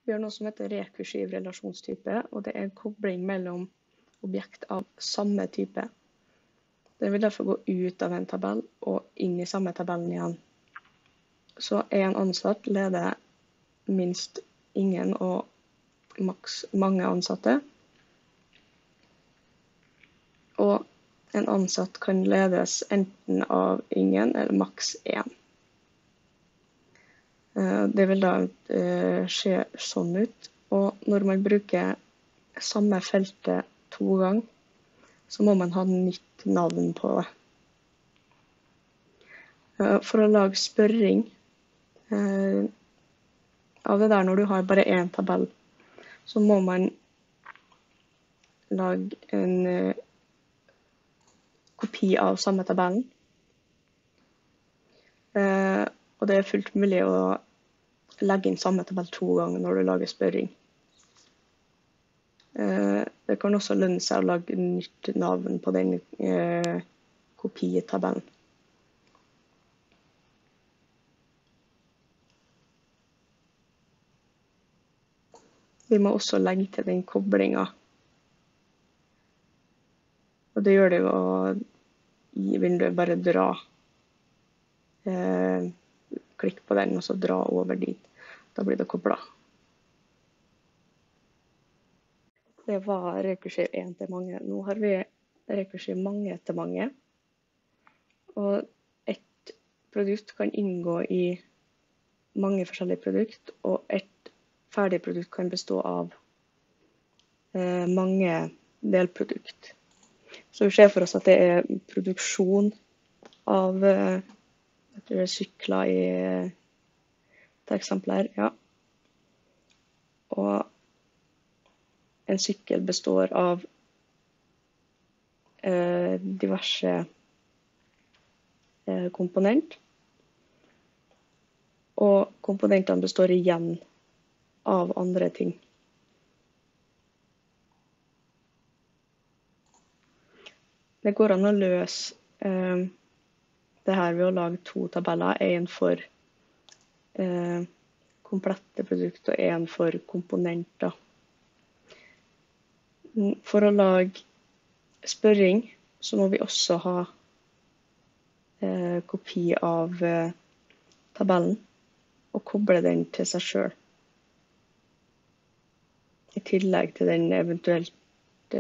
Vi har noe som heter rekursiv relasjonstype, og det er en kobling mellom objekt av samme type. Det vil derfor gå ut av en tabell og inn i samme tabellen igjen. Så en ansatt leder minst ingen og maks mange ansatte. Og en ansatt kan ledes enten av ingen eller maks én. Det vil da se sånn ut. Og når man bruker samme feltet 2 ganger, så må man ha nytt navn på det. For å lage spørring av det der når du har bare én tabell, så må man lage en kopi av samme tabellen. Og det er fullt mulig å legge inn samme tabell 2 ganger når du lager spørring. Det kan også lønne seg å lage nytt navn på den kopitabellen. Vi må også legge til den koblingen. Og det gjør det jo i vinduet, bare dra. Klikk på den og så dra over dit. Da blir det koblet. Det var rekursiv 1 til mange. Nå har vi rekursiv mange til mange. Og et produkt kan inngå i mange forskjellige produkter, og et ferdig produkt kan bestå av mange delprodukter. Så vi ser for oss at det er produksjon av sykler i et eksempel her. Ja. Og en sykkel består av diverse komponenter. Og komponentene består igjen av andre ting. Det går an å løse det her ved å lage 2 tabeller, en for komplette produkter og en for komponenter. For å lage spørring så må vi også ha kopi av tabellen og koble den til seg selv. I tillegg til den eventuelt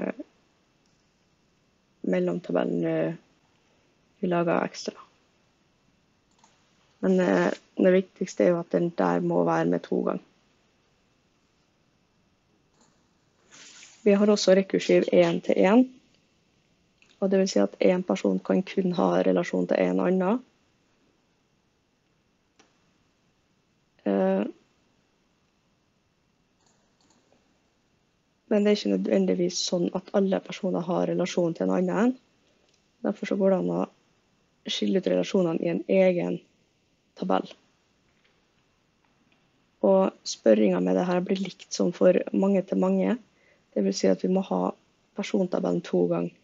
mellomtabellen vi lager ekstra. Men det viktigste er jo at den der må være med 2 ganger. Vi har også rekursiv 1 til 1. Og det vil si at en person kan kun ha relasjon til en annen. Men det er ikke nødvendigvis sånn at alle personer har relasjon til en annen. Derfor så går det an å skille ut relasjonene i en egen tabell. Og spørringen med det her blir likt som for mange til mange. Det vil si at vi må ha persontabellen 2 ganger.